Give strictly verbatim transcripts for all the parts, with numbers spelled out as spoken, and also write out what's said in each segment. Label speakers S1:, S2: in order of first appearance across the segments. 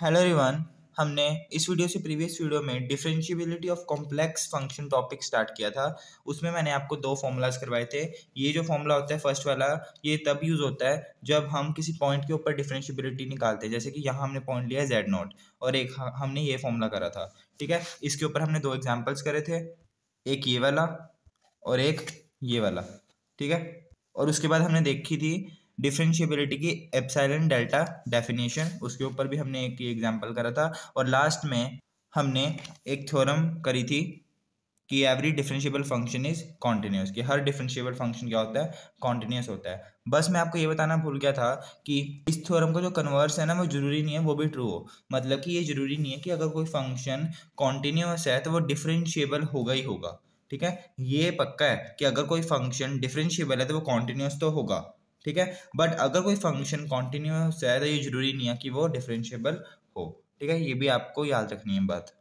S1: Hello everyone. हमने इस video से प्रीवियस वीडियो में differentiability of complex function topic start किया था। उसमें मैंने आपको दो फॉर्मूलाज करवाए थे। ये जो फॉर्मूला होता है फर्स्ट वाला, ये तब यूज़ होता है जब हम किसी पॉइंट के ऊपर डिफरेंशिएबिलिटी निकालते हैं। जैसे कि यहाँ हमने पॉइंट लिया है जेड नॉट और एक ह- हमने ये फॉर्मूला करा था। ठीक है, इसके ऊपर हमने दो एग्जाम्पल्स करे थे, एक ये वाला और एक ये वाला। ठीक है, और उसके बाद हमने देखी थी डिफरेंशिएबिलिटी की एप्सिलॉन डेल्टा डेफिनेशन, उसके ऊपर भी हमने एक एग्जांपल करा था। और लास्ट में हमने एक थ्योरम करी थी कि every differentiable function is continuous, कि हर डिफरेंशिएबल फंक्शन क्या होता है, कॉन्टिन्यूस होता है। बस मैं आपको ये बताना भूल गया था कि इस थ्योरम का जो कन्वर्स है ना, वो जरूरी नहीं है वो भी ट्रू हो। मतलब कि ये जरूरी नहीं है कि अगर कोई फंक्शन कॉन्टिन्यूस है तो वो डिफरेंशिएबल होगा ही होगा। ठीक है, ये पक्का है कि अगर कोई फंक्शन डिफरेंशिएबल है तो वो कॉन्टिन्यूस तो होगा। ठीक है, बट अगर कोई फंक्शन कॉन्टिन्यूस है तो ये जरूरी नहीं है कि वो डिफरेंशिएबल हो। ठीक है, ये भी आपको याद रखनी है बात।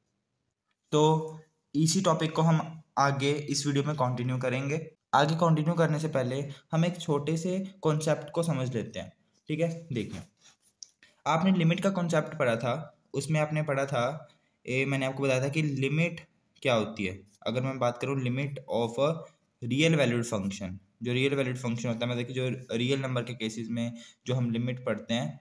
S1: तो इसी टॉपिक को हम आगे इस वीडियो में कंटिन्यू करेंगे। आगे कंटिन्यू करने से पहले हम एक छोटे से कॉन्सेप्ट को समझ लेते हैं। ठीक है, देखिए, आपने लिमिट का कॉन्सेप्ट पढ़ा था। उसमें आपने पढ़ा था, ए, मैंने आपको बताया था कि लिमिट क्या होती है। अगर मैं बात करूँ limit of a real valued function, जो रियल वैल्यूड फंक्शन होता है, मतलब कि जो रियल नंबर के केसेस में जो हम लिमिट पढ़ते हैं,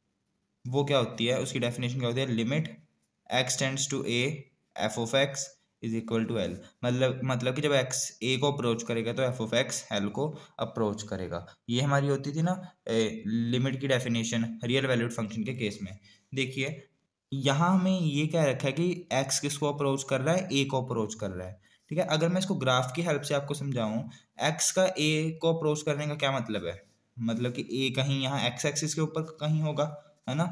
S1: वो क्या होती है, उसकी डेफिनेशन क्या होती है, limit x tends to a f of x is equal to l. मतलब मतलब कि जब एक्स ए को अप्रोच करेगा तो एफ ऑफ एक्स एल को अप्रोच करेगा। ये हमारी होती थी ना लिमिट की डेफिनेशन रियल वैल्यूड फंक्शन के केस में। देखिए, यहाँ हमें ये क्या रखा है कि एक्स किसको अप्रोच कर रहा है, ए को अप्रोच कर रहा है। ठीक है, अगर मैं इसको ग्राफ की हेल्प से आपको समझाऊं, एक्स का ए को अप्रोच करने का क्या मतलब है, मतलब कि ए कहीं यहाँ एक्स एक्सिस के ऊपर कहीं होगा, है ना।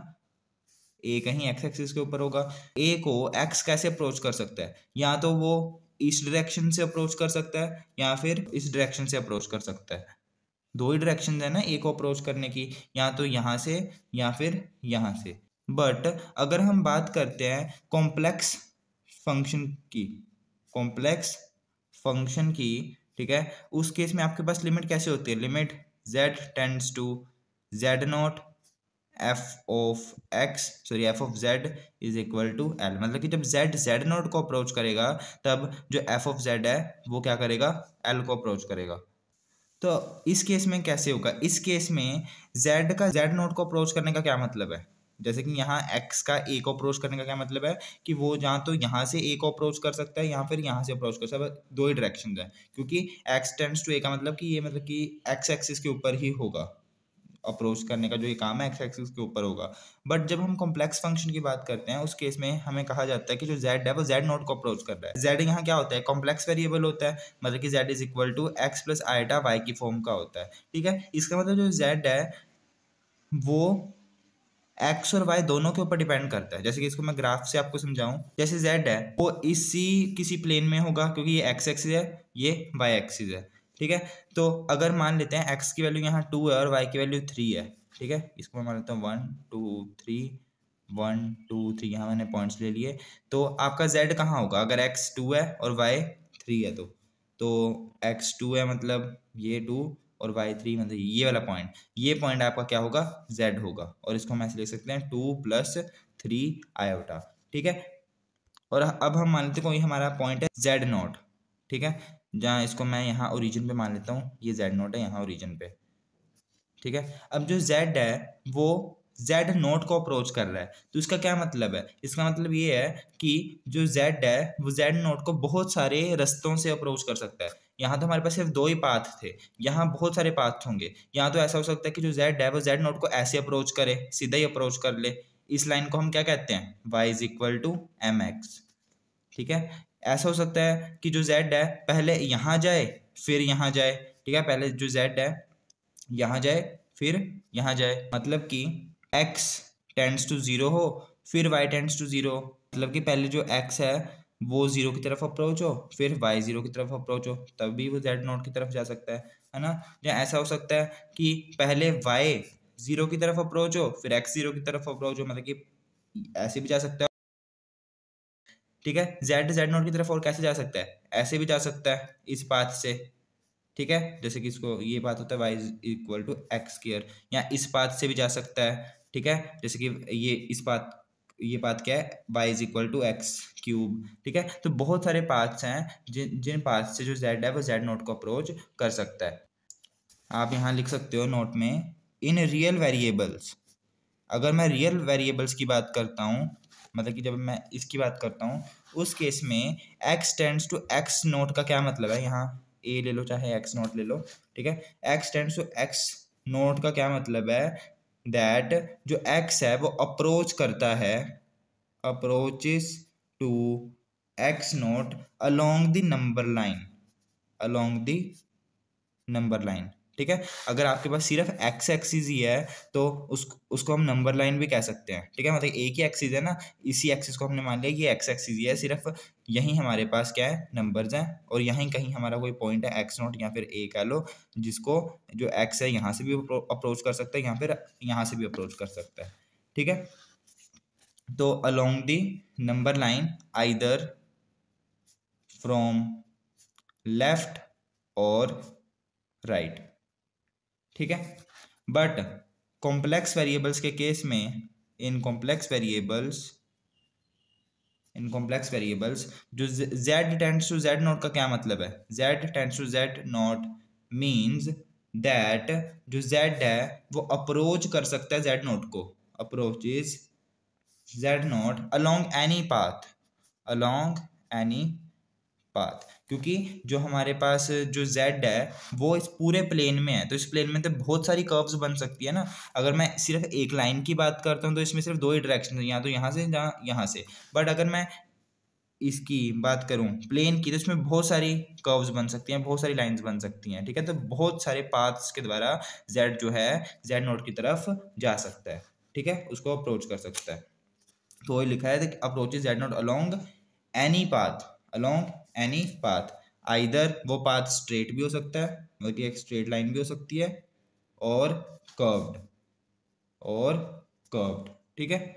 S1: ए कहीं एक्स एक्सिस के ऊपर होगा। ए को एक्स कैसे अप्रोच कर सकता है, या तो वो इस डायरेक्शन से अप्रोच कर सकता है या फिर इस डायरेक्शन से अप्रोच कर सकता है। दो ही डायरेक्शन है ना ए को अप्रोच करने की, या तो यहाँ से या फिर यहाँ से। बट अगर हम बात करते हैं कॉम्प्लेक्स फंक्शन की, कॉम्प्लेक्स फंक्शन की, ठीक है, उस केस में आपके पास लिमिट कैसे होती है, limit z tends to z naught f of x sorry f of z is equal to l. मतलब कि जब z जेड नॉट को अप्रोच करेगा तब जो एफ ऑफ जेड है वो क्या करेगा, एल को अप्रोच करेगा। तो इस केस में कैसे होगा, इस केस में z का जेड नोट को अप्रोच करने का क्या मतलब है, जैसे कि यहाँ x का a को अप्रोच करने का क्या मतलब है कि वो जहाँ तो यहाँ से a को अप्रोच कर सकता है या फिर यहाँ से अप्रोच कर सकता है। दो ही डायरेक्शन है, क्योंकि x टेंड्स टू a का मतलब कि ये मतलब कि x एक्सिस के ऊपर ही होगा, अप्रोच करने का जो ये काम है एक्स एक्सिस के ऊपर होगा। बट जब हम कॉम्प्लेक्स फंक्शन की बात करते हैं उस केस में हमें कहा जाता है कि जो z है वो z नोट को अप्रोच कर रहा है। z यहाँ क्या होता है, कॉम्प्लेक्स वेरिएबल होता है, मतलब कि z is equal to x plus iota y की फॉर्म का होता है। ठीक है, इसका मतलब जो z है वो एक्स और वाई दोनों के ऊपर डिपेंड करता है। जैसे कि इसको मैं ग्राफ से आपको समझाऊं, जैसे जेड है वो इसी किसी प्लेन में होगा क्योंकि ये एक्स एक्सिस है, ये वाई एक्सिस है। ठीक है, तो अगर मान लेते हैं एक्स की वैल्यू यहाँ टू है और वाई की वैल्यू थ्री है। ठीक है, इसको मैं मान लेता हूँ one two three, one two three, यहाँ मैंने पॉइंट्स ले लिए। तो आपका जेड कहाँ होगा, अगर एक्स टू है और वाई थ्री है, तो तो एक्स टू है मतलब ये टू और वाई थ्री मतलब ये वाला पॉइंट, ये पॉइंट आपका क्या होगा, जेड होगा। और इसको हम ऐसे लिख सकते हैं टू प्लस थ्री आयोटा। ठीक है, और अब हम मान लेते हैं कोई हमारा पॉइंट है जेड नॉट। ठीक है, जहाँ इसको मैं यहाँ ओरिजिन पे मान लेता हूँ, ये जेड नॉट है यहाँ ओरिजिन पे। ठीक है, अब जो जेड है वो जेड नोट को अप्रोच कर रहा है, तो इसका क्या मतलब है, इसका मतलब ये है कि जो जेड है वो जेड नोट को बहुत सारे रास्तों से अप्रोच कर सकता है। यहाँ तो हमारे पास सिर्फ दो ही पाथ थे, यहाँ बहुत सारे पाथ होंगे। यहाँ तो ऐसा हो सकता है कि जो जेड है वो जेड नोट को ऐसे अप्रोच करे, सीधा ही अप्रोच कर ले। इस लाइन को हम क्या कहते हैं, y is equal to m x. ठीक है, ऐसा हो सकता है कि जो जेड है पहले यहाँ जाए फिर यहाँ जाए। ठीक है, पहले जो जेड है यहाँ जाए फिर यहाँ जाए, मतलब कि x टेंड्स टू जीरो हो फिर y टेंड्स टू जीरो, मतलब कि पहले जो x है वो जीरो की तरफ अप्रोच हो फिर y जीरो की तरफ अप्रोच हो, तब भी वो z नोट की तरफ जा सकता है है ना। या ऐसा हो सकता है कि पहले y जीरो की तरफ अप्रोच हो फिर x जीरो की तरफ अप्रोच हो, मतलब कि ऐसे भी जा सकता है। ठीक है, z z नोट की तरफ और कैसे जा सकता है, ऐसे भी जा सकता है इस पाथ से। ठीक है, जैसे कि इसको ये बात होता है y is equal to x square, या इस पाथ से भी जा सकता है। ठीक है। जैसे कि ये इस पाथ ये पाथ क्या है, y is equal to x cube, ठीक है। तो बहुत सारे पाथ्स हैं जिन जिन पाथ से जो z है वो z नोट को अप्रोच कर सकता है। आप यहाँ लिख सकते हो नोट में, इन रियल वेरिएबल्स, अगर मैं रियल वेरिएबल्स की बात करता हूँ, मतलब कि जब मैं इसकी बात करता हूँ उस केस में x tends to x naught का क्या मतलब है, यहाँ a ले लो चाहे x नोट ले लो, ठीक है। x tends to x naught का क्या मतलब है, दैट जो x है वो अप्रोच करता है, approaches to x naught along the number line, along the number line, ठीक है। अगर आपके पास सिर्फ एक्स एक्सिस ही है तो उस उसको हम नंबर लाइन भी कह सकते हैं, ठीक है। मतलब एक ही एक्सिस है ना, इसी एक्सिस को हमने मान लिया ये एक्स एक्सिस ही है, सिर्फ यहीं हमारे पास क्या है, नंबर्स हैं, और यहीं कहीं हमारा कोई पॉइंट है एक्स नोट या फिर ए कह लो, जिसको जो एक्स है यहाँ से भी अप्रोच कर सकता है या फिर यहाँ से भी अप्रोच कर सकता है, ठीक है। तो along the number line either from left और राइट, ठीक है। बट कॉम्प्लेक्स वेरिएबल्स के केस में, in complex variables in complex variables जो z tends to z naught का क्या मतलब है, z tends to z naught means that जो z है वो अप्रोच कर सकता है z नॉट को, approaches z naught along any path, along any path, क्योंकि जो हमारे पास जो z है वो इस पूरे प्लेन में है, तो इस प्लेन में तो बहुत सारी कर्व्स बन सकती है ना। अगर मैं सिर्फ एक लाइन की बात करता हूँ तो इसमें सिर्फ दो ही डायरेक्शन है, या तो यहाँ से या यहाँ से, बट अगर मैं इसकी बात करूँ प्लेन की तो इसमें बहुत सारी कर्व्स बन सकती हैं, बहुत सारी लाइंस बन सकती हैं, ठीक है। तो बहुत सारे पाथ्स के द्वारा z जो है z नोट की तरफ जा सकता है, ठीक है, उसको अप्रोच कर सकता है। तो वही लिखा है approaches z naught along any path, along any path, either वो पाथ स्ट्रेट भी हो सकता है, मतलब एक स्ट्रेट लाइन भी हो सकती है, और कर्व्ड, और कर्व्ड, ठीक है।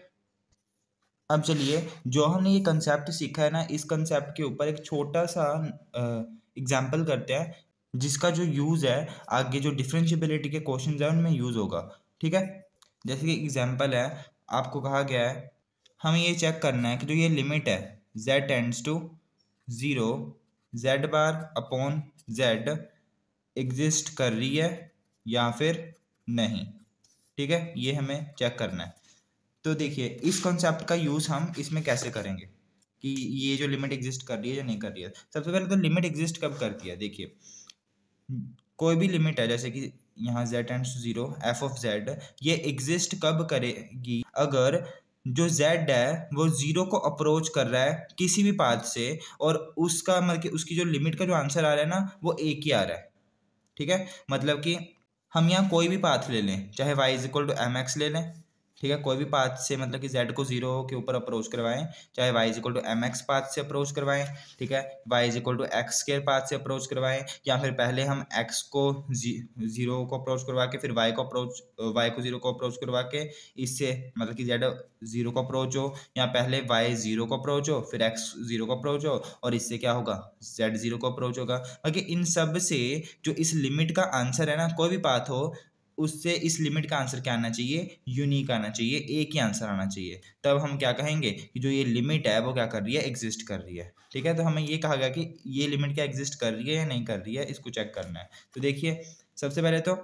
S1: अब चलिए जो हमने ये कंसेप्ट सीखा है ना, इस कंसेप्ट के ऊपर एक छोटा सा एग्जाम्पल करते हैं, जिसका जो यूज़ है आगे जो डिफरेंशिएबिलिटी के क्वेश्चन है उनमें यूज़ होगा, ठीक है। जैसे कि एग्जाम्पल है, आपको कहा गया है हमें ये चेक करना है कि जो ये लिमिट है z tends to zero, z bar upon z exist कर रही है या फिर नहीं, ठीक है, ये हमें चेक करना है। तो देखिए इस कॉन्सेप्ट का यूज़ हम इसमें कैसे करेंगे कि ये जो लिमिट एग्जिस्ट कर रही है या नहीं कर रही है। सबसे पहले तो लिमिट एग्जिस्ट कब करती है, देखिए कोई भी लिमिट है, जैसे कि यहाँ z tends to zero f of z, ये एग्जिस्ट कब करेगी, अगर जो z है वो जीरो को अप्रोच कर रहा है किसी भी पाथ से, और उसका मतलब कि उसकी जो लिमिट का जो आंसर आ रहा है ना वो एक ही आ रहा है, ठीक है। मतलब कि हम यहाँ कोई भी पाथ ले लें, चाहे y is equal to m x ले लें, ठीक है, कोई भी पाथ से मतलब कि z को जीरो के ऊपर अप्रोच करवाएं, चाहे y is equal to m x path से अप्रोच करवाएं, ठीक है, y is equal to x square path से अप्रोच करवाएं, या फिर पहले हम x को जीरो को अप्रोच करवा के फिर y को अप्रोच y को जीरो को अप्रोच करवा के इससे मतलब कि z जीरो को अप्रोच हो, या पहले y जीरो को अप्रोच हो फिर x जीरो को अप्रोच हो, और इससे क्या होगा z जीरो को अप्रोच होगा। बाकी इन सब से जो इस लिमिट का आंसर है ना, कोई भी पाथ हो उससे इस लिमिट का आंसर क्या आना चाहिए, यूनिक आना चाहिए, एक ही आंसर आना चाहिए। तब हम क्या कहेंगे कि जो ये लिमिट है वो क्या कर रही है, एग्जिस्ट कर रही है, ठीक है। तो हमें ये कहा गया कि ये लिमिट क्या एग्जिस्ट कर रही है या नहीं कर रही है, इसको चेक करना है। तो देखिए सबसे पहले तो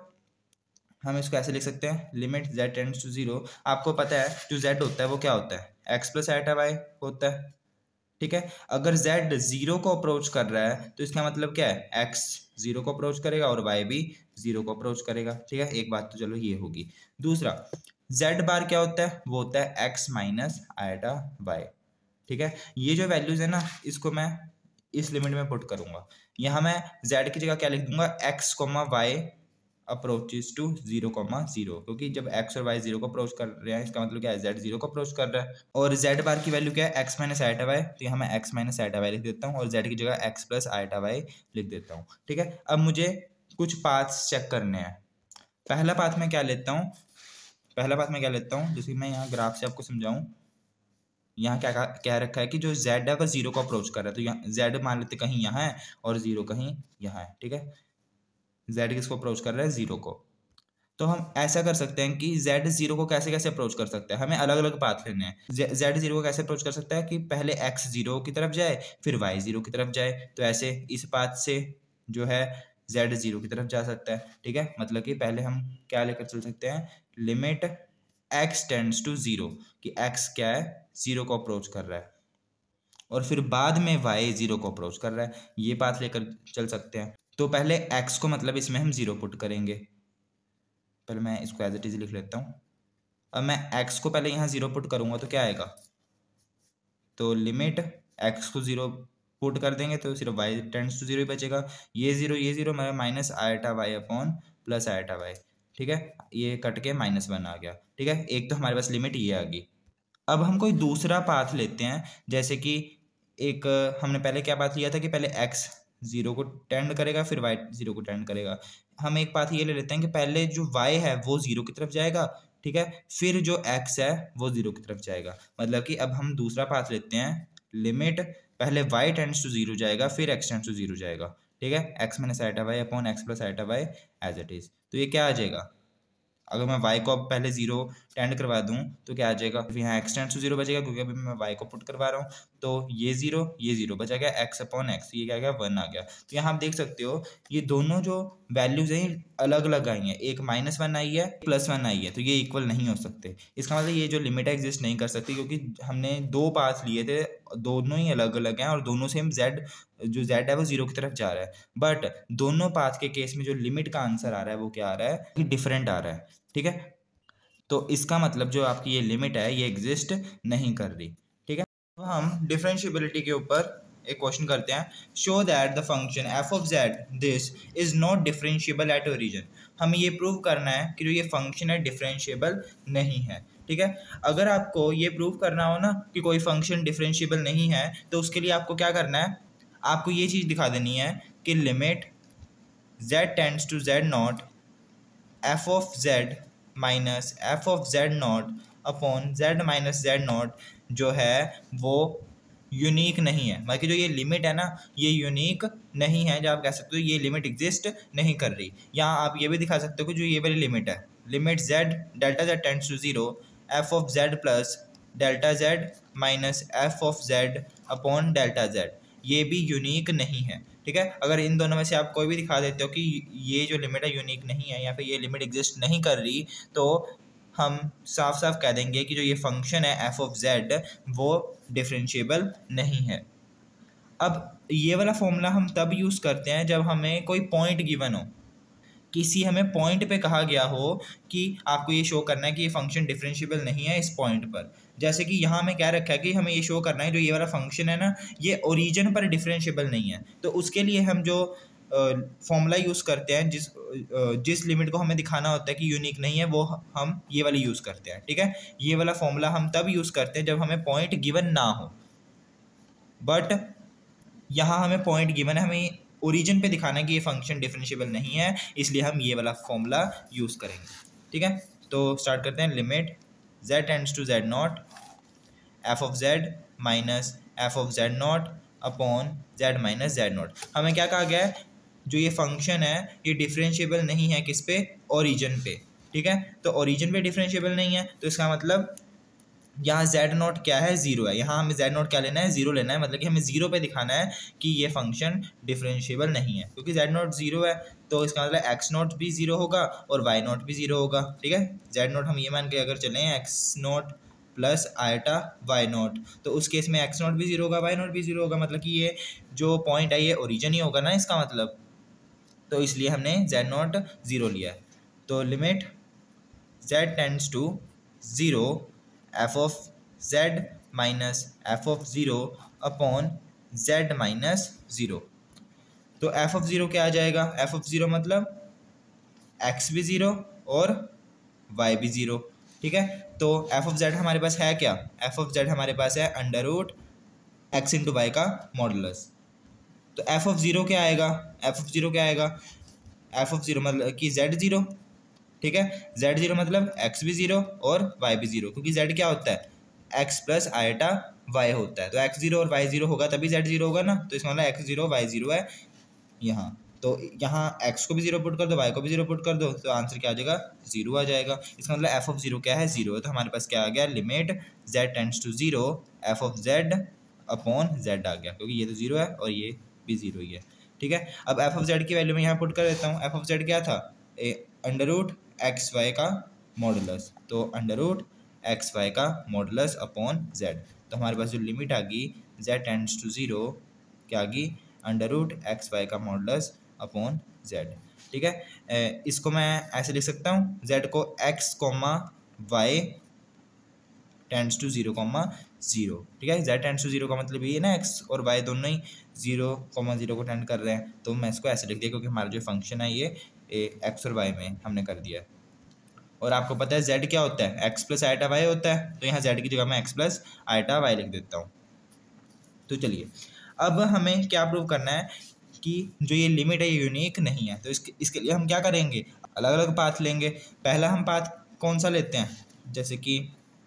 S1: हम इसको ऐसे लिख सकते हैं, limit z tends to zero, आपको पता है जो z होता है वो क्या होता है, x प्लस आइटा वाई होता है, ठीक है। अगर z जीरो को अप्रोच कर रहा है तो इसका मतलब क्या है, x जीरो को अप्रोच करेगा और y भी जीरो को अप्रोच करेगा, ठीक है। एक बात तो चलो ये होगी। दूसरा z बार क्या होता है, वो होता है x माइनस आइटा y, ठीक है। ये जो वैल्यूज है ना इसको मैं इस लिमिट में पुट करूंगा, यहाँ मैं z की जगह क्या लिख दूंगा, x comma y approaches to zero comma zero, क्योंकि जब x और y जीरो को अप्रोच कर रहे हैं इसका मतलब क्या है, z जीरो को अप्रोच कर रहा है। और z बार की वैल्यू क्या है, x माइनस आइटा वाई, तो यहाँ मैं x माइनस आइटा वाई लिख देता हूँ और z की जगह x प्लस आइटा वाई लिख देता हूँ, ठीक है। अब मुझे कुछ पाथ्स चेक करने हैं। पहला पाथ मैं क्या लेता हूँ, पहला पाथ मैं क्या लेता हूँ, जैसे मैं यहाँ ग्राफ से आपको समझाऊँ, यहाँ क्या क्या रखा है कि जो z है वो जीरो को अप्रोच कर रहा है, तो यहाँ z मान लेते कहीं यहाँ है और जीरो कहीं यहाँ है, ठीक है। z किसको अप्रोच कर रहा है, जीरो को। तो हम ऐसा कर सकते हैं कि z जीरो को कैसे कैसे अप्रोच कर सकते हैं, हमें अलग अलग पाथ लेने हैं। z जीरो को कैसे अप्रोच कर सकता है कि पहले x जीरो की तरफ जाए फिर y जीरो की तरफ जाए, तो ऐसे इस पाथ से जो है z जीरो की तरफ जा सकता है। ठीक है, मतलब कि पहले हम क्या लेकर चल सकते हैं, limit x tends to zero, कि x क्या है, जीरो को अप्रोच कर रहा है, और फिर बाद में y जीरो को अप्रोच कर रहा है, ये पाथ लेकर चल सकते हैं। तो पहले x को मतलब इसमें हम जीरो पुट करेंगे, पहले मैं इसको एज इट इज लिख लेता हूँ। अब मैं x को पहले यहाँ जीरो पुट करूँगा तो क्या आएगा, तो लिमिट x को जीरो पुट कर देंगे तो सिर्फ y टेंड्स टू जीरो ही बचेगा, ये जीरो ये zero minus iota y upon plus iota y. ठीक है, ये कट के माइनस वन आ गया। ठीक है, एक तो हमारे पास लिमिट ये आ गई। अब हम कोई दूसरा पाथ लेते हैं, जैसे कि एक हमने पहले क्या पाथ लिया था कि पहले x जीरो को टेंड करेगा फिर y जीरो को टेंड करेगा। हम एक पाथ ये ले लेते हैं कि पहले जो y है वो जीरो की तरफ जाएगा, ठीक है, फिर जो x है वो जीरो की तरफ जाएगा। मतलब कि अब हम दूसरा पाथ लेते हैं, लिमिट पहले y टेंड्स टू जीरो जाएगा फिर x टेंड्स टू जीरो जाएगा। ठीक है, x minus iota y upon x plus iota y as it is. तो ये क्या आ जाएगा, अगर मैं y को अब पहले जीरो टेंड करवा दूं तो क्या आ जाएगा, फिर यहाँ x टेंड्स टू जीरो बचेगा क्योंकि अभी मैं y को पुट करवा रहा हूँ, तो ये जीरो ये जीरो बचा गया, x अपॉन एक्स, ये क्या गया, वन आ गया। तो यहाँ आप देख सकते हो ये दोनों जो वैल्यूज हैं अलग अलग आई हैं, एक माइनस वन आई है प्लस वन आई है, तो ये इक्वल नहीं हो सकते। इसका मतलब ये जो लिमिट है एग्जिस्ट नहीं कर सकती, क्योंकि हमने दो पाथ लिए थे, दोनों ही अलग अलग हैं और दोनों से हम z जो z है वो जीरो की तरफ जा रहा है, बट दोनों पाथ के केस में जो लिमिट का आंसर आ रहा है वो क्या आ रहा है, कि डिफरेंट आ रहा है। ठीक है, तो इसका मतलब जो आपकी ये लिमिट है ये एग्जिस्ट नहीं कर रही। ठीक है, तो हम डिफरेंशिएबिलिटी के ऊपर एक क्वेश्चन करते हैं, show that the function f of z this is not differentiable at origin. हमें ये प्रूव करना है कि जो ये फंक्शन है डिफरेंशिएबल नहीं है। ठीक है, अगर आपको ये प्रूव करना हो ना कि कोई फंक्शन डिफरेंशिएबल नहीं है, तो उसके लिए आपको क्या करना है, आपको ये चीज़ दिखा देनी है कि limit z tends to z naught f of z minus f of z naught upon z minus z naught जो है वो यूनिक नहीं है। मतलब कि जो ये लिमिट है ना ये यूनिक नहीं है, जो आप कह सकते हो ये लिमिट एग्जिस्ट नहीं कर रही। यहाँ आप ये भी दिखा सकते हो कि जो ये वाली लिमिट है, limit z delta z tends to zero f of z plus delta z minus f of z upon delta z, ये भी यूनिक नहीं है। ठीक है, अगर इन दोनों में से आप कोई भी दिखा देते हो कि ये जो लिमिट है यूनिक नहीं है या फिर ये लिमिट एग्जिस्ट नहीं कर रही, तो हम साफ साफ कह देंगे कि जो ये फंक्शन है एफ ऑफ जेड वो डिफरेंशिएबल नहीं है। अब ये वाला फॉर्मूला हम तब यूज़ करते हैं जब हमें कोई पॉइंट गिवन हो, किसी हमें पॉइंट पे कहा गया हो कि आपको ये शो करना है कि ये फंक्शन डिफरेंशिएबल नहीं है इस पॉइंट पर। जैसे कि यहाँ हमें क्या रखा है कि हमें ये शो करना है जो ये वाला फंक्शन है ना ये ओरिजिन पर डिफरेंशिएबल नहीं है, तो उसके लिए हम जो फॉर्मूला यूज़ करते हैं, जिस जिस लिमिट को हमें दिखाना होता है कि यूनिक नहीं है, वो हम ये वाली यूज़ करते हैं। ठीक है, ये वाला फॉर्मूला हम तब यूज़ करते हैं जब हमें पॉइंट गिवन ना हो, बट यहाँ हमें पॉइंट गिवन है, हमें ओरिजिन पे दिखाना है कि ये फंक्शन डिफरेंशिएबल नहीं है, इसलिए हम ये वाला फॉर्मूला यूज़ करेंगे। ठीक है, तो स्टार्ट करते हैं, limit z tends to z naught f of z minus f of z naught upon z minus z naught. हमें क्या कहा गया है, जो ये फंक्शन है ये डिफरेंशिएबल नहीं है किस पे, ओरिजिन पे। ठीक है, तो ओरिजिन पे डिफरेंशिएबल नहीं है, तो इसका मतलब यहाँ z नॉट क्या है, जीरो है। यहाँ हमें z नॉट क्या लेना है, जीरो लेना है, मतलब कि हमें जीरो पे दिखाना है कि ये फंक्शन डिफरेंशिएबल नहीं है। क्योंकि z नॉट जीरो है तो इसका मतलब x नॉट भी जीरो होगा और y नॉट भी जीरो होगा। ठीक है, z नॉट हम ये मान के अगर चलें x naught plus iota y naught, तो उस केस में एक्स नॉट भी जीरो होगा वाई नॉट भी जीरो होगा, मतलब कि ये जो पॉइंट है ये ओरिजिन ही होगा ना इसका मतलब, तो इसलिए हमने z नॉट ज़ीरो लिया है। तो limit z tends to zero f of z minus f of zero upon z minus zero, तो एफ ऑफ ज़ीरो क्या आ जाएगा, एफ ऑफ ज़ीरो मतलब x भी ज़ीरो और y भी ज़ीरो। ठीक है, तो एफ ऑफ z हमारे पास है क्या, एफ ऑफ z हमारे पास है under root x into y का मॉडुलस। तो एफ ऑफ ज़ीरो क्या आएगा, एफ ऑफ ज़ीरो क्या आएगा, एफ ऑफ ज़ीरो मतलब कि z ज़ीरो। ठीक है, z ज़ीरो मतलब x भी ज़ीरो और y भी ज़ीरो, क्योंकि z क्या होता है, x प्लस आयटा y होता है, तो x ज़ीरो और y ज़ीरो होगा तभी z ज़ीरो होगा ना, तो इसका मतलब x ज़ीरो y ज़ीरो है यहाँ। तो यहाँ एक्स को भी जीरो पुट कर दो, वाई को भी जीरो पुट कर दो, तो आंसर क्या आ जाएगा, जीरो आ जाएगा। इसका मतलब एफ ऑफ जीरो क्या है, जीरो है। तो हमारे पास क्या आ गया, limit z tends to zero f of z upon z आ गया, क्योंकि ये तो जीरो है और ये भी जीरो ही है। ठीक है, अब एफ ऑफ जेड की वैल्यू मैं यहाँ पुट कर देता हूँ। एफ ऑफ जेड क्या था, अंडर रूट एक्स वाई का मॉडुलस, तो अंडर रूट एक्स वाई का मॉडुलस अपॉन जेड। तो हमारे पास जो लिमिट आ गई जेड टेंड्स टू जीरो क्या आ गई, अंडर रूट एक्स वाई का मॉडुलस अपॉन जेड। ठीक है, इसको मैं ऐसे लिख सकता हूँ, जेड को x comma y tends to zero comma zero. ठीक है, जेड टेंड्स टू जीरो का मतलब ये ना एक्स और वाई दोनों ही जीरो कोमा जीरो को टेंड कर रहे हैं, तो मैं इसको ऐसे लिख दिया क्योंकि हमारा जो फंक्शन है ये एक्स और वाई में हमने कर दिया है। और आपको पता है जेड क्या होता है, एक्स प्लस आइटा वाई होता है, तो यहाँ जेड की जगह मैं एक्स प्लस आइटा वाई लिख देता हूँ। तो चलिए, अब हमें क्या प्रूव करना है कि जो ये लिमिट है ये यूनिक नहीं है। तो इसके इसके लिए हम क्या करेंगे, अलग अलग पाथ लेंगे। पहला हम पाथ कौन सा लेते हैं, जैसे कि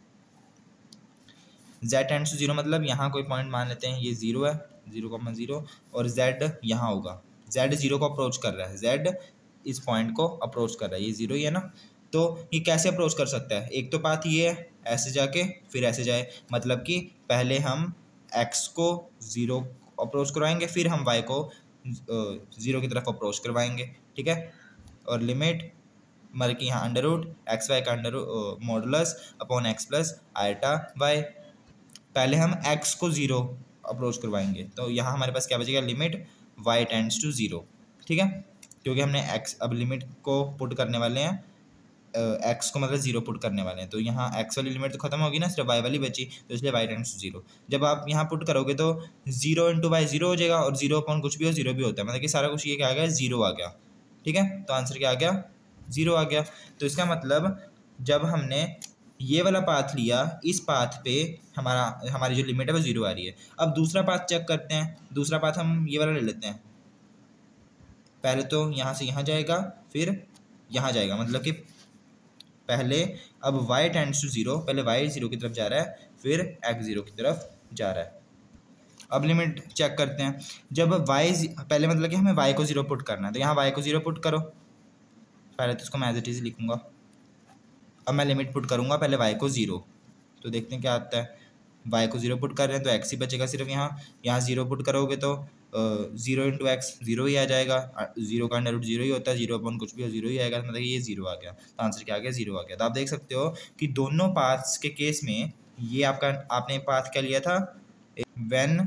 S1: z टेंड्स टू जीरो, मतलब यहाँ कोई पॉइंट मान लेते हैं ये जीरो है, जीरो कॉमा जीरो, और z यहाँ होगा, z जीरो को अप्रोच कर रहा है, z इस पॉइंट को अप्रोच कर रहा है, ये जीरो ही है ना। तो ये कैसे अप्रोच कर सकता है, एक तो पाथ ये है, ऐसे जाके फिर ऐसे जाए, मतलब कि पहले हम x को ज़ीरो अप्रोच करवाएंगे, फिर हम y को ज़ीरो की तरफ अप्रोच करवाएंगे। ठीक है, और लिमिट मतलब कि यहाँ अंडर रूट एक्स वाई का under modulus upon x plus iota y. पहले हम x को ज़ीरो अप्रोच करवाएंगे, तो यहाँ हमारे पास क्या बचेगा, limit y tends to zero. ठीक है, क्योंकि हमने x अब लिमिट को पुट करने वाले हैं, x को मतलब ज़ीरो पुट करने वाले हैं, तो यहाँ x वाली लिमिट तो खत्म होगी ना, सिर्फ y वाली बची, तो इसलिए y टेंड्स टू ज़ीरो। जब आप यहाँ पुट करोगे तो ज़ीरो इंटू वाई ज़ीरो हो जाएगा, और जीरो अपॉन कुछ भी हो ज़ीरो भी होता है, मतलब कि सारा कुछ ये क्या आ गया, ज़ीरो आ गया। ठीक है, तो आंसर क्या आ गया, ज़ीरो आ गया। तो इसका मतलब जब हमने ये वाला पाथ लिया, इस पाथ पे हमारा हमारी जो लिमिट है वो जीरो आ रही है। अब दूसरा पाथ चेक करते हैं, दूसरा पाथ हम ये वाला ले लेते हैं। पहले तो यहाँ से यहाँ जाएगा, फिर यहाँ जाएगा, मतलब कि पहले अब y टेंड्स टू जीरो, पहले y जीरो की तरफ जा रहा है, फिर x जीरो की तरफ जा रहा है। अब लिमिट चेक करते हैं, जब y पहले मतलब कि हमें y को जीरो पुट करना है, तो यहाँ y को जीरो पुट करो, पहले तो इसको मैं एज इट इज लिखूंगा। अब मैं लिमिट पुट करूंगा पहले y को ज़ीरो, तो देखते हैं क्या आता है। y को ज़ीरो पुट कर रहे हैं तो x ही बचेगा सिर्फ, यहाँ यहाँ ज़ीरो पुट करोगे तो ज़ीरो इंटू एक्स ज़ीरो ही आ जाएगा, जीरो का अंडर रूट जीरो ही होता है, जीरो अपन कुछ भी हो जीरो ही आएगा, मतलब ये ज़ीरो आ गया, तो आंसर क्या आ गया, ज़ीरो आ गया। तो आप देख सकते हो कि दोनों पाथ्स के केस में ये आपका आपने पाथ क्या लिया था, व्हेन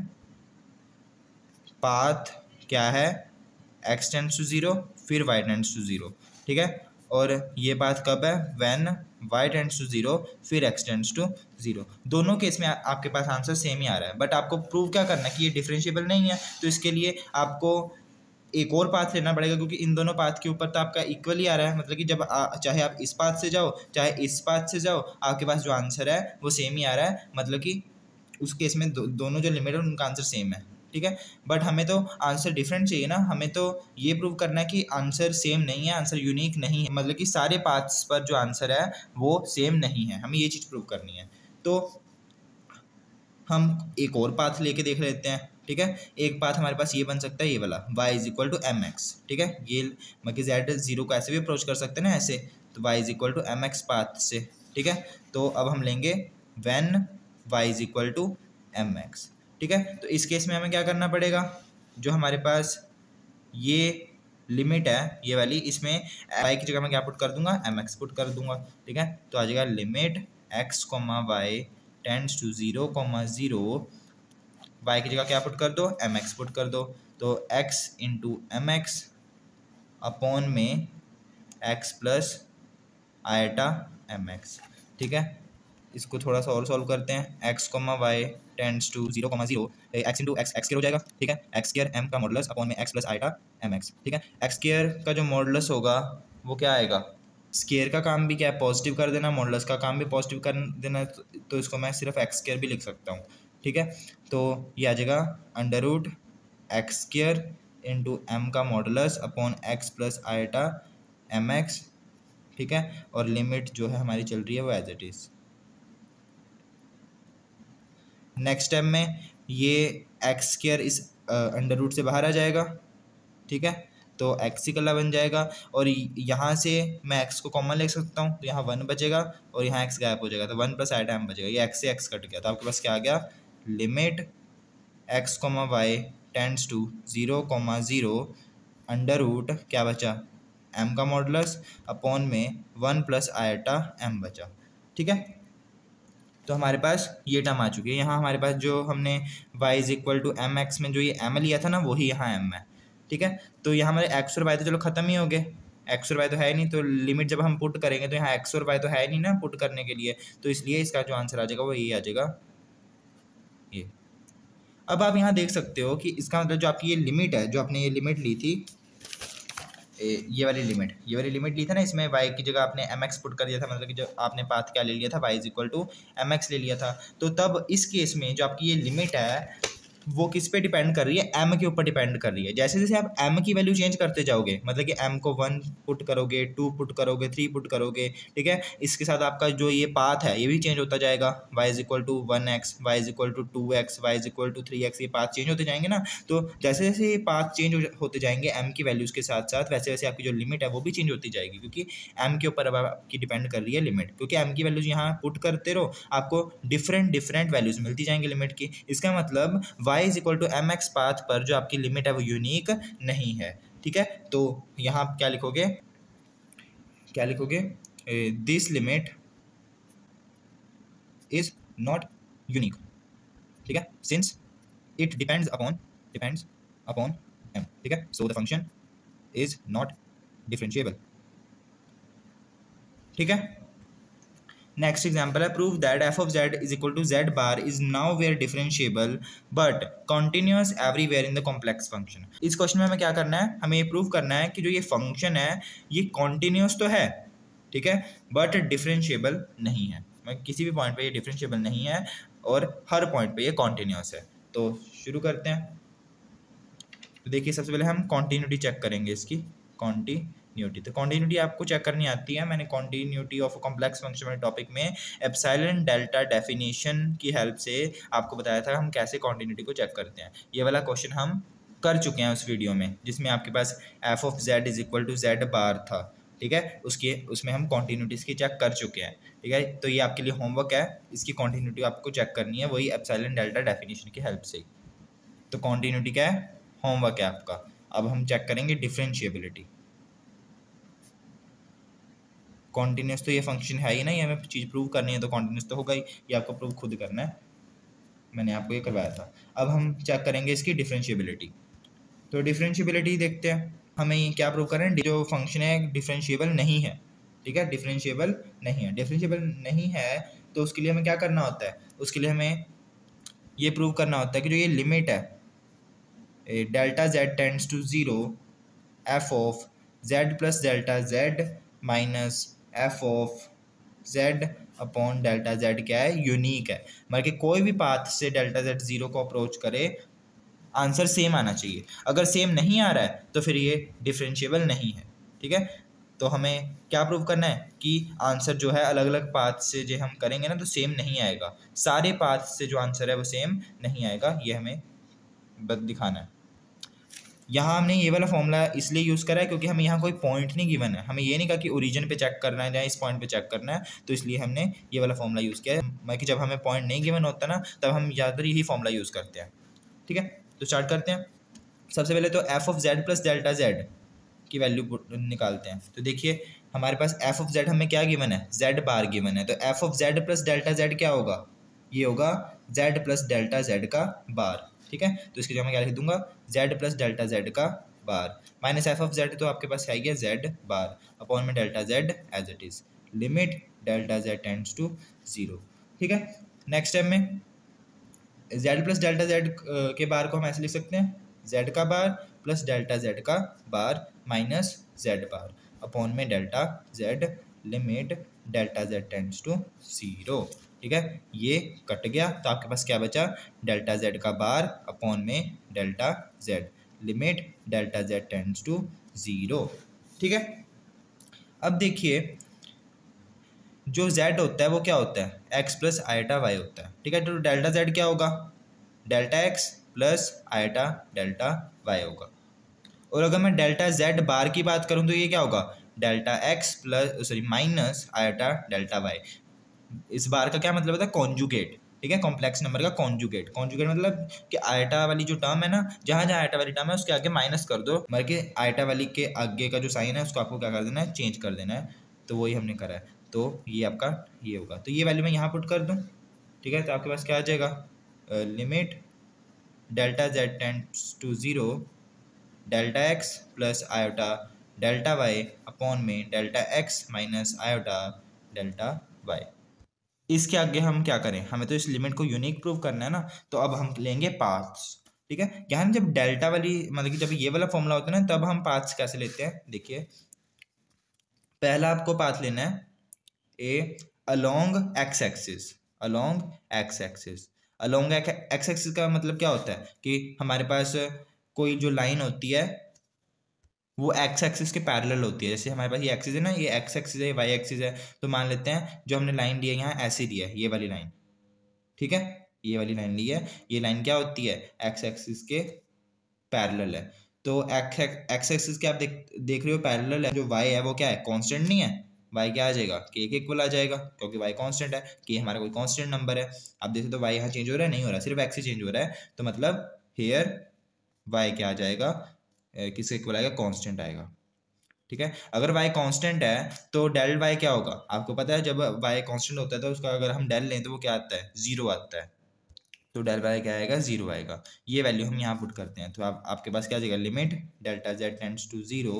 S1: पाथ क्या है, x टेंड्स टू ज़ीरो फिर y टेंड्स टू ज़ीरो। ठीक है, और ये बात कब है, when y tends to zero फिर x टेंड्स टू जीरो। दोनों केस में आ, आपके पास आंसर सेम ही आ रहा है, बट आपको प्रूव क्या करना है कि ये डिफरेंशिएबल नहीं है। तो इसके लिए आपको एक और पाथ लेना पड़ेगा, क्योंकि इन दोनों पाथ के ऊपर तो आपका इक्वल ही आ रहा है, मतलब कि जब आ, चाहे आप इस पाथ से जाओ चाहे इस पाथ से जाओ, आपके पास जो आंसर है वो सेम ही आ रहा है, मतलब कि उस केस में दो, दोनों जो लिमिट है उनका आंसर सेम है। ठीक है, बट हमें तो आंसर डिफरेंट चाहिए ना, हमें तो ये प्रूव करना है कि आंसर सेम नहीं है, आंसर यूनिक नहीं है, मतलब कि सारे पाथ्स पर जो आंसर है वो सेम नहीं है, हमें ये चीज़ प्रूव करनी है। तो हम एक और पाथ लेके देख लेते हैं। ठीक है, एक पाथ हमारे पास ये बन सकता है, ये वाला y is equal to m x. ठीक है, ये मतलब जेड जीरो को ऐसे भी अप्रोच कर सकते हैं ना, ऐसे, तो y is equal to m x path से। ठीक है, तो अब हम लेंगे when y is equal to m x. ठीक है, तो इस केस में हमें क्या करना पड़ेगा, जो हमारे पास ये लिमिट है ये वाली, इसमें y की जगह मैं क्या पुट कर दूंगा, एम एक्स पुट कर दूंगा। ठीक है, तो आ जाएगा limit x comma y tends to zero comma zero, y की जगह क्या पुट कर दो, एम एक्स पुट कर दो, तो x into m x upon में x plus iota m x. ठीक है, इसको थोड़ा सा और सॉल्व करते हैं, x comma y tends to zero comma zero, x into x x square हो जाएगा। ठीक है, एक्स स्क्वायर एम का मॉडुलस अपॉन में x plus iota m x. ठीक है, एक्स स्क्वायर का जो मॉडुलस होगा वो क्या आएगा, स्क्वायर का काम भी क्या है, पॉजिटिव कर देना, मॉडुलस का काम भी पॉजिटिव कर देना, तो इसको मैं सिर्फ एक्स स्क्वायर भी लिख सकता हूँ। ठीक है, तो ये आ जाएगा under root x square into m का modulus upon x plus iota m x. ठीक है, और लिमिट जो है हमारी चल रही है वो as it is. Next step में ये एक्स स्क्वायर इस अंडर रूट से बाहर आ जाएगा। ठीक है, तो एक्स ही कला बन जाएगा। और यहाँ से मैं एक्स को कॉमन ले सकता हूँ, तो यहाँ वन बचेगा और यहाँ एक्स गायब हो जाएगा, तो वन प्लस आइटा एम बचेगा। ये एक्स से एक्स कट गया, तो आपके पास क्या आ गया, limit x comma y tends to zero comma zero under root क्या बचा, एम का मॉडुलस अपॉन में वन प्लस आइटा एम बचा। ठीक है, तो हमारे पास ये टर्म आ चुकी है। यहाँ हमारे पास जो हमने y is equal to m x में जो ये m लिया था ना, वही यहाँ m है। ठीक है, तो यहाँ हमारे x और y तो चलो ख़त्म ही हो गए, x और y तो है नहीं, तो लिमिट जब हम पुट करेंगे तो यहाँ x और y तो है नहीं ना पुट करने के लिए, तो इसलिए इसका जो आंसर आ जाएगा वो ये आ जाएगा ये। अब आप यहाँ देख सकते हो कि इसका मतलब जो आपकी ये लिमिट है, जो आपने ये लिमिट ली थी, ये वाली लिमिट ये वाली लिमिट ली था ना, इसमें y की जगह आपने एम एक्स पुट कर दिया था, मतलब कि जो आपने पाथ क्या ले लिया था, y is equal to m x ले लिया था। तो तब इस केस में जो आपकी ये लिमिट है वो किस पे डिपेंड कर रही है, m के ऊपर डिपेंड कर रही है। जैसे जैसे आप m की वैल्यू चेंज करते जाओगे, मतलब कि m को वन पुट करोगे, टू पुट करोगे, थ्री पुट करोगे, ठीक है, इसके साथ आपका जो ये पाथ है ये भी चेंज होता जाएगा। y is equal to one x, y is equal to two x, y is equal to three x, ये पाथ चेंज होते जाएंगे ना। तो जैसे जैसे ये पाथ चेंज होते जाएंगे m की वैल्यूज़ के साथ साथ, वैसे वैसे आपकी जो लिमिट है वो भी चेंज होती जाएगी, क्योंकि m के ऊपर अब आपकी डिपेंड कर रही है लिमिट। क्योंकि m की वैल्यूज़ यहाँ पुट करते रहो, आपको डिफरेंट डिफरेंट वैल्यूज़ मिलती जाएंगी लिमिट की। इसका मतलब y is equal to m x path पर जो आपकी लिमिट है वो यूनिक नहीं है। ठीक है, तो यहाँ आप क्या लिखोगे, क्या लिखोगे, this limit is not unique. ठीक है, since it depends upon depends upon m। ठीक है, so the function is not differentiable. ठीक है, नेक्स्ट एग्जाम्पल है, prove that f of z is equal to z bar is nowhere differentiable but continuous everywhere in the complex function. इस question में हमें क्या करना है, हमें ये प्रूव करना है कि जो ये फंक्शन है ये कॉन्टिन्यूस तो है, ठीक है, बट डिफरेंशिएबल नहीं है। मैं किसी भी पॉइंट पे ये डिफरेंशिएबल नहीं है और हर पॉइंट पे ये कॉन्टिन्यूस है। तो शुरू करते हैं। तो देखिए, सबसे पहले हम कॉन्टिन्यूटी चेक करेंगे इसकी, कॉन्टिन्यूटी। तो कॉन्टिन्यूटी आपको चेक करनी आती है, मैंने कॉन्टिन्यूटी ऑफ कॉम्प्लेक्स फंक्शन वाले टॉपिक में एप्सिलॉन डेल्टा डेफिनेशन की हेल्प से आपको बताया था हम कैसे कॉन्टिन्यूटी को चेक करते हैं। ये वाला क्वेश्चन हम कर चुके हैं उस वीडियो में, जिसमें आपके पास f of z is equal to z bar था। ठीक है, उसके उसमें हम कॉन्टिन्यूटीज़ की चेक कर चुके हैं। ठीक है, तो ये आपके लिए होमवर्क है, इसकी कॉन्टिन्यूटी आपको चेक करनी है वही एप्सिलॉन डेल्टा डेफिनेशन की हेल्प से। तो कॉन्टिन्यूटी क्या है, होमवर्क है आपका। अब हम चेक करेंगे डिफरेंशिएबिलिटी। कॉन्टिन्यूस तो ये फंक्शन है ही नहीं, हमें चीज़ प्रूव करनी है तो कॉन्टिन्यूस तो होगा ही, ये आपको प्रूव खुद करना है, मैंने आपको ये करवाया था। अब हम चेक करेंगे इसकी डिफरेंशिएबिलिटी। तो डिफरेंशिएबिलिटी देखते हैं, हमें क्या प्रूव करें, जो फंक्शन है डिफरेंशिएबल नहीं है। ठीक है, डिफरेंशिएबल नहीं है, डिफरेंशिएबल नहीं है तो उसके लिए हमें क्या करना होता है, उसके लिए हमें ये प्रूव करना होता है कि जो ये लिमिट है delta z tends to zero f of z plus delta z minus f of z upon delta z क्या है, यूनिक है। मतलब कि कोई भी पाथ से डेल्टा जेड ज़ीरो को अप्रोच करे, आंसर सेम आना चाहिए। अगर सेम नहीं आ रहा है तो फिर ये डिफरेंशिएबल नहीं है। ठीक है, तो हमें क्या प्रूव करना है कि आंसर जो है अलग अलग पाथ से जो हम करेंगे ना तो सेम नहीं आएगा, सारे पाथ से जो आंसर है वो सेम नहीं आएगा, ये हमें बस दिखाना है। यहाँ हमने ये वाला फॉर्मूला इसलिए यूज़ करा है क्योंकि हमें यहाँ कोई पॉइंट नहीं गिवन है, हमें ये नहीं कहा कि ओरिजिन पे चेक करना है या इस पॉइंट पे चेक करना है, तो इसलिए हमने ये वाला फॉर्मूला यूज़ किया है। मैं कि जब हमें पॉइंट नहीं गिवन होता ना तब हम ज़्यादातर यही फॉर्मूला यूज़ करते हैं। ठीक है, तो स्टार्ट करते हैं। सबसे पहले तो f of z plus delta z की वैल्यू निकालते हैं। तो देखिए हमारे पास एफ ऑफ जेड हमें क्या गिवन है, जेड बार गिवन है, तो f of z plus delta z क्या होगा, ये होगा जेड प्लस डेल्टा जेड का बार। ठीक है, तो इसकी जगह मैं क्या लिख दूंगा, जेड प्लस डेल्टा जेड का bar minus f of z, तो आपके पास है ये जेड बार अपॉन में delta z as it is, limit delta z tends to zero. ठीक है, नेक्स्ट स्टेप में जेड प्लस डेल्टा जेड के बार को हम ऐसे लिख सकते हैं, जेड का बार प्लस डेल्टा जेड का bar minus z bar upon में delta z, limit delta z tends to zero. ठीक है, ये कट गया तो आपके पास क्या बचा, डेल्टा जेड का बार अपॉन में delta z, limit delta z tends to zero. ठीक है, अब देखिए जो z होता है वो क्या होता है, x प्लस आइटा y होता है। ठीक है, तो डेल्टा z क्या होगा, delta x plus iota delta y होगा। और अगर मैं डेल्टा जेड बार की बात करूँ तो ये क्या होगा, delta x plus sorry minus iota delta y. इस बार का क्या मतलब होता है, कॉन्जुगेट, ठीक है, कॉम्प्लेक्स नंबर का कॉन्जुगेट। कॉन्जुगेट मतलब कि आयटा वाली जो टर्म है ना, जहाँ जहाँ आयटा वाली टर्म है उसके आगे माइनस कर दो, मतलब कि आयटा वाली के आगे का जो साइन है उसको आपको क्या कर देना है, चेंज कर देना है। तो वही हमने करा है, तो ये आपका ये होगा, तो ये वैल्यू मैं यहाँ पुट कर दूँ, ठीक है। तो आपके पास क्या आ जाएगा, limit delta z tends to zero delta x plus iota delta y upon में delta x minus iota delta y. इसके आगे हम क्या करें, हमें तो इस लिमिट को यूनिक प्रूव करना है ना, तो अब हम लेंगे पाथ्स, ठीक है। यहाँ ना जब डेल्टा वाली मतलब कि जब ये वाला फॉर्मूला होता है ना, तब हम पाथ्स कैसे लेते हैं, देखिए पहला आपको पाथ लेना है a along x axis, along x axis. Along x axis का मतलब क्या होता है कि हमारे पास कोई जो लाइन होती है वो एक्स एक्सिस के पैरेलल होती है। जैसे हमारे पास ये एक्सिस है ना, ये एक्स एक्सिस है, वाई एक्सिस है, तो मान लेते हैं जो हमने लाइन ली है यहाँ ऐसी दी है, ये वाली लाइन, ठीक है, ये वाली लाइन ली है, ये लाइन क्या होती है, एक्स एक्सिस के पैरेलल है। तो एक्स एक्स एक्सिस के आप देख देख रहे हो पैरेलल है, जो वाई है वो क्या है, कांस्टेंट नहीं है, वाई क्या आ जाएगा, के के इक्वल आ जाएगा, क्योंकि वाई कांस्टेंट है, के हमारा कोई कांस्टेंट नंबर है। आप देखो तो वाई यहाँ चेंज हो रहा है, नहीं हो रहा, सिर्फ एक्स ही चेंज हो रहा है, तो मतलब हेयर वाई क्या आ जाएगा, किसके इक्वल आएगा, कांस्टेंट आएगा, ठीक है। अगर y कांस्टेंट है तो डेल y क्या होगा, आपको पता है जब y कांस्टेंट होता है तो उसका अगर हम डेल लें तो वो क्या आता है, जीरो आता है, तो डेल y क्या आएगा, जीरो आएगा। ये वैल्यू हम यहाँ पुट करते हैं, तो आप आपके पास क्या आ जाएगा, limit delta z tends to zero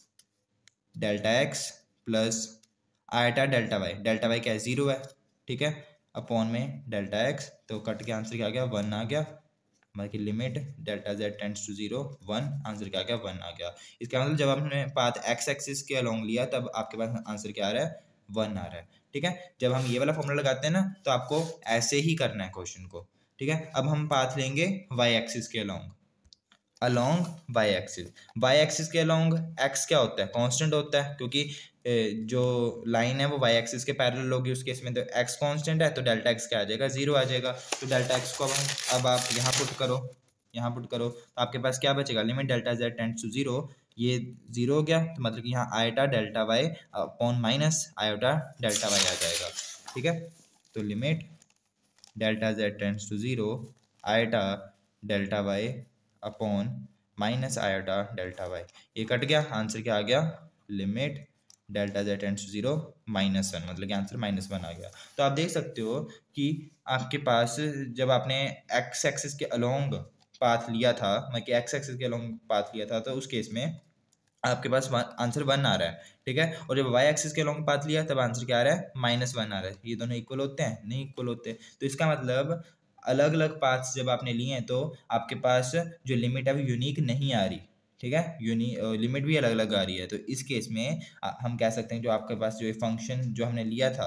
S1: delta x plus iota delta y, delta y क्या है, जीरो है, ठीक है, अपॉन में डेल्टा x, तो कट के आंसर क्या आ गया, वन आ गया, मतलब कि limit delta z tends to zero one, answer क्या आ गया, वन आ गया। इसका मतलब जब आपने पाथ एक्स एक्सिस के अलोंग लिया तब आपके पास आंसर क्या आ रहा है, वन आ रहा है, ठीक है। जब हम ये वाला फॉर्मूला लगाते हैं ना तो आपको ऐसे ही करना है क्वेश्चन को, ठीक है। अब हम पाथ लेंगे वाई एक्सिस के along, along y axis, y axis के अलोंग एक्स क्या होता है, कांस्टेंट होता है, क्योंकि ए, जो लाइन है वो वाई एक्सिस के पैरेलल होगी उस केस में, तो एक्स कांस्टेंट है तो डेल्टा एक्स क्या आ जाएगा, जीरो आ जाएगा। तो डेल्टा एक्स को अब हम अब आप यहाँ पुट करो, यहाँ पुट करो तो आपके पास क्या बचेगा, limit delta z tends to zero, ये जीरो हो गया, तो मतलब कि यहाँ iota delta y upon minus iota delta y आ जाएगा, ठीक है। तो limit delta z tends to zero iota delta y upon minus iota delta y, ये कट गया, आंसर क्या आ गया, limit delta z tends to zero minus one, मतलब कि आंसर माइनस वन आ गया। तो आप देख सकते हो कि आपके पास जब आपने एक्स एक्सिस के अलोंग पाथ लिया था, मतलब कि एक्स एक्सिस के अलोंग पाथ लिया था, तो उस केस में आपके पास आंसर वन आ रहा है, ठीक है। और जब वाई एक्सिस के लॉन्ग पाथ लिया तब आंसर क्या आ रहा है, माइनस वन आ रहा है। ये दोनों इक्वल होते हैं, नहीं इक्वल होते। तो इसका मतलब अलग अलग पाथ्स जब आपने लिए हैं तो आपके पास जो लिमिट है वो यूनिक नहीं आ रही, ठीक है, यूनि लिमिट भी अलग अलग आ रही है। तो इस केस में हम कह सकते हैं जो आपके पास जो फंक्शन जो हमने लिया था